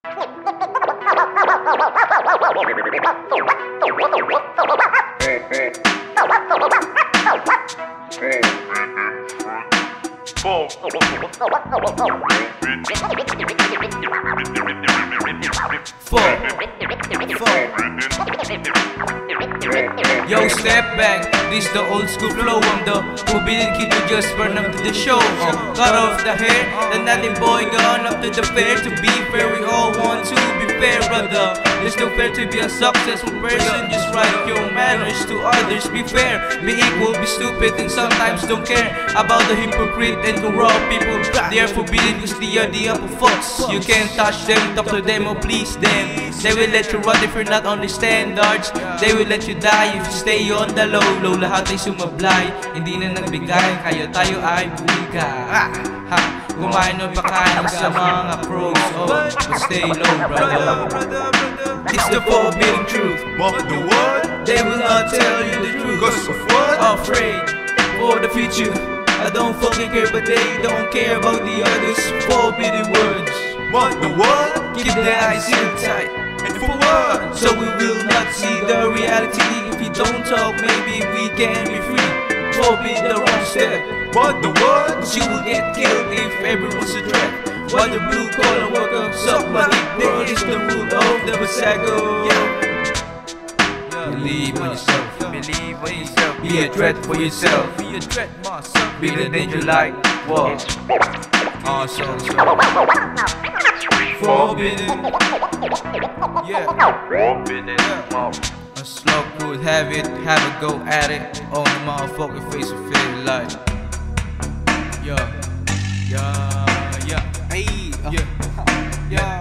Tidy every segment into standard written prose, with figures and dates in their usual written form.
Yo, step back, this the old school flow. I'm the forbidden kid who just burn up to the show. Cut off the hair, the nothing boy gone up to the fair. To be fair, we all want to be fair, brother. There's no fair to be a successful person. Just write your manners to others. Be fair, be equal, be stupid, and sometimes don't care about the hypocrite and corrupt people. They are forbidden because they are the upper fox. You can't touch them, talk to them, or please them. They will let you run if you're not on the standards. They will let you die if you stay on the low. Low lahat ay sumablay, hindi na nagbigay, kaya tayo ay bumiga. Kumain o pakain sa mga pros. Oh, but stay low, brother. It's the forbidden truth. But the what? They will not tell you the truth. Cause of what? Afraid for the future. I don't fucking care, but they don't care about the others. Forbidden words. But the what? Keep their eyes in tight. And for what? So we will not see the reality. If you don't talk, maybe we can be free. Forbid the wrong step. But the what? Cause you will get killed if everyone's a threat. While the blue collar worker suck my dick, there is the rule of the Vassago. Believe on yourself. Believe on yourself. Be a threat for yourself. Be a threat, myself. Be the danger like what? Awesome. Forbidden. Yeah. Forbidden. A slow could have it, have a go at it. On the motherfucking face of it like. Yeah. Hey. Yeah.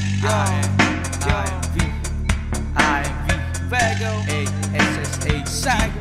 VAGO. Vassago.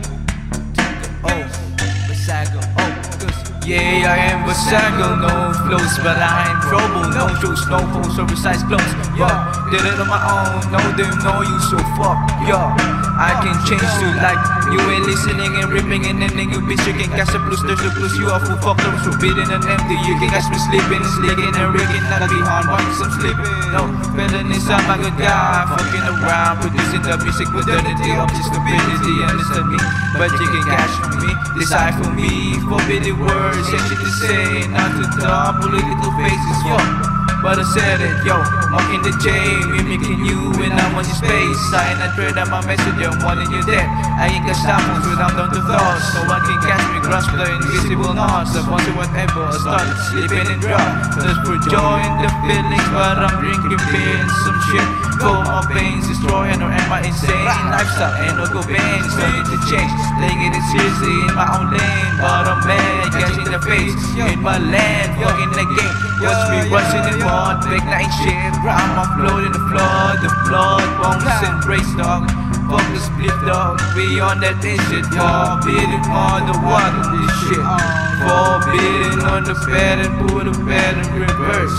Vassago. Yeah, I am Vassago. No flows, but I am trouble. No shows, no hoes, or precise clothes. Did it on my own. No, them know you, so fuck. I can change to like you ain't listening and ripping and ending. You bitch, you can catch the blues, there's the blues. You are full fucked up, forbidden and empty. You can catch me sleeping and slicking and rigging. Not be hard, once I'm sleeping. No, feelings, I'm a good guy. Fucking around, producing the music modernity of just stupidity. Understand me, but you can catch me, decipher me. Forbidden words, and shit to say. Not to talk, political faces, but I said it, mocking the chain, mimicking you when I'm on your space. I ain't afraid of my message, I'm wanting you dead. I ain't got shambles when I'm down to thoughts. No one can catch me, grasp the invisible knots. I want to whatever, I started sleeping and drunk. Just for joy in the feelings, but I'm drinking beer and some shit. For my pains, destroying, or am I insane? Lifestyle ain't no go pain, it's no need to change. Laying it seriously in my own lane, but I'm mad, catching the face in my land, fucking the game. Watch me rushing in mud, big night shit. I'm uploading the flood, bones and brace dog. Focus split dog, beyond that this shit. Forbidden on the water, this shit. Forbidden on the bed and put the bed in reverse.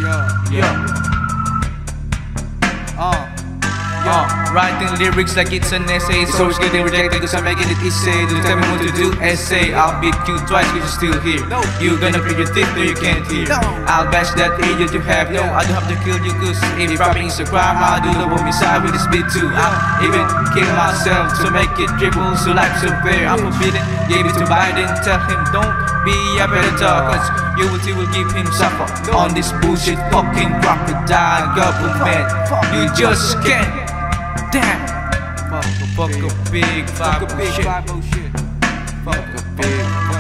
Writing lyrics like it's an essay. It's always getting rejected cause I'm making it easy. Don't tell me what to do, essay. I'll beat you twice cause you're still here. You're gonna feel your teeth but you can't hear. I'll bash that idiot you have. No, I don't have to kill you cause if rapping is a crime, I'll do the homicide with this beat too. I'll even kill myself to make it triple. So life's unfair, I'm forbidden. Gave it to Biden, tell him don't be a predator cause you will give him suffer on this bullshit fucking crocodile government. You just can't. Damn. Fuck a big 5-0 shit. Fuck a big